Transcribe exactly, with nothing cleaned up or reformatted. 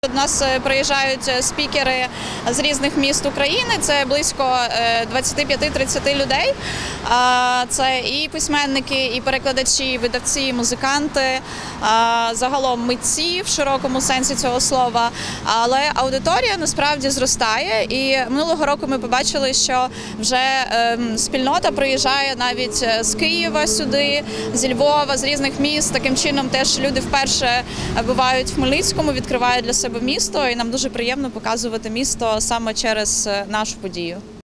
До нас приїжджають спікери з різних міст України, це близько двадцять п'ять - тридцять людей. Це і письменники, і перекладачі, і видавці, і музиканти, загалом митці в широкому сенсі цього слова. Але аудиторія насправді зростає, і минулого року ми побачили, що вже спільнота приїжджає навіть з Києва сюди, зі Львова, з різних міст. Таким чином теж люди вперше бувають в Хмельницькому, відкривають для себе місто, і нам дуже приємно показувати місто саме через нашу подію.